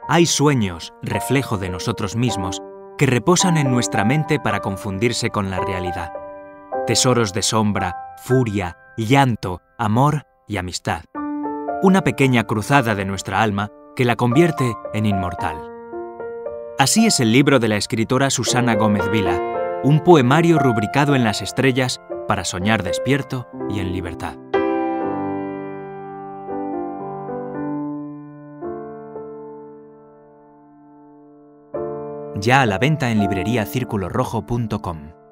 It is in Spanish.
Hay sueños, reflejo de nosotros mismos, que reposan en nuestra mente para confundirse con la realidad. Tesoros de sombra, furia, llanto, amor y amistad. Una pequeña cruzada de nuestra alma que la convierte en inmortal. Así es el libro de la escritora Susana Gómez Vila, un poemario rubricado en las estrellas para soñar despierto y en libertad. Ya a la venta en libreriacirculorrojo.com.